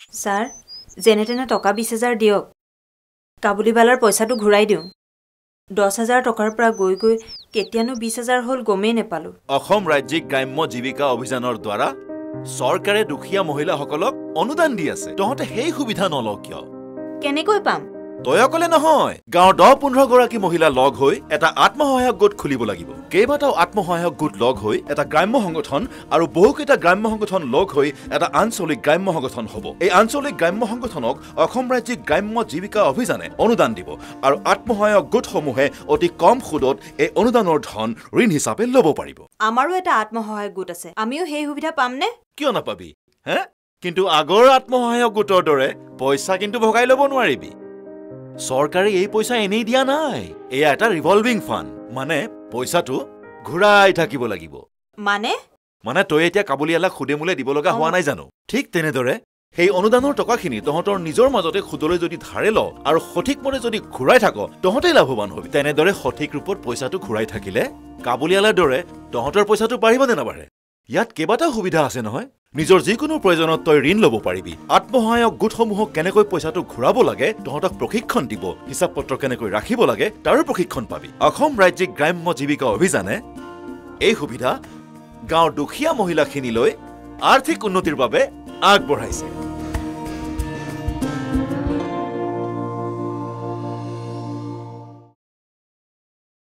sir যেনে তেনে টকা 20,000 দিয়ক কাবুলীৱালাৰ পইচাটো ঘূৰাই দিওঁ 10,000 টকাৰ পৰা গৈ গৈ কেতিয়ানো 20,000 হ'ল গমেই নেপালো অসম ৰাজ্যিক গ্ৰাম্য জীৱিকা অভিযানৰ দ্বাৰা চৰকাৰে দুখীয়া মহিলাসকলক অনুদান দি আছে তহঁতে সেই সুবিধা নলও কিয় কেনেকৈ পাম তই অকলে নহয় গাঁৱৰ 10-15 গৰাকী মহিলা লগ হৈ এটা আত্মসহায়ক গোট খুলিব লাগিব কেইবাটাও আত্মসহায়ক গোট লগ হৈ এটা গ্ৰাম্য সংগঠন আৰু বহুকেইটা গ্ৰাম্য সংগঠন লগ হৈ এটা আঞ্চলিক গ্ৰাম্য সংগঠন হ'ব এই আঞ্চলিক গ্ৰাম্য সংগঠনক অসম ৰাজ্যিক গ্ৰাম্য জীৱিকা অভিযানে অনুদান দিব আৰু আত্মসহায়ক গোটসমূহে অতি কম সুদত এই অনুদানৰ ধন ঋণ হিচাপে ল'ব পাৰিব আমাৰো এটা আত্মসহায়ক গোট আছে আমিও সেই সুবিধা পামনে কিয় নাপাবি হে কিন্তু আগৰ আত্মসহায়ক গোটৰ দৰে পইচা কিন্তু ভগাই ল'ব নোৱাৰিবি চৰকাৰে এই পইচা এনেই দিয়া নাই এয়া এটা ৰিভলভিং ফাণ্ড মানে পইচাটো ঘূৰাই থাকিব লাগিব মানে তই এতিয়া কাবুলীৱালাক সুদে মূলে দিব লগা হোৱা নাই জানো ঠিক তেনেদৰে সেই অনুদানৰ টকাখিনি তহঁতৰ নিজৰ মাজতে সুদলৈ যদি ধাৰে ল আৰু সঠিকমতে যদি ঘূৰাই থাক তহঁতেই লাভৱান হবি তেনেদৰে সঠিক ৰূপত পইচাটো ঘূৰাই থাকিলে কাবুলীৱালাৰ দৰে তহঁতৰ পইচাটো বাঢ়িব নে নাবাঢ়ে ইয়াত কেইবাটাও সুবিধা আছে নহয় নিজৰ যিকোনো প্ৰয়োজনত তই ঋণ ল'ব পাৰিবি আত্মসহায়ক গোটসমূহক কেনেকৈ পইচাটো ঘূৰাব লাগে তহঁতক প্ৰশিক্ষণ দিব হিচাপ পত্ৰ কেনেকৈ ৰাখিব লাগে তাৰো প্ৰশিক্ষণ পাবি অসম ৰাজ্যিক গ্ৰাম্য জীৱিকা অভিযানে এই সুবিধা গাঁৱৰ দুখীয়া মহিলাখিনিলৈ আৰ্থিক উন্নতিৰ বাবে আগবঢ়াইছে